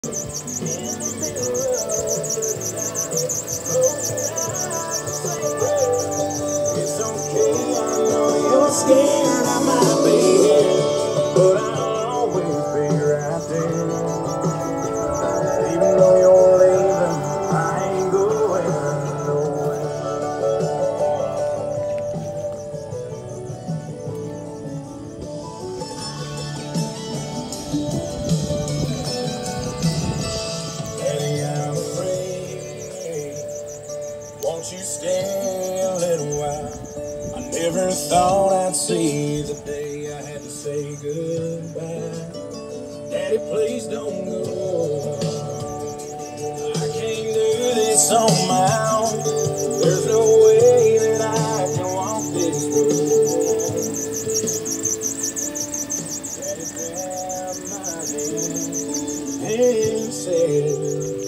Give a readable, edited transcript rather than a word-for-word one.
It's okay, I know you're scared I might be here, but I'll always be right there. Even though you're leaving, I ain't going nowhere. Daddy, I'm afraid. Won't you stay a little while? I never thought I'd see the day I had to say goodbye. Daddy, please don't go. I can't do this on my own. There's no way that I can walk this road. Daddy grabbed my hand and said,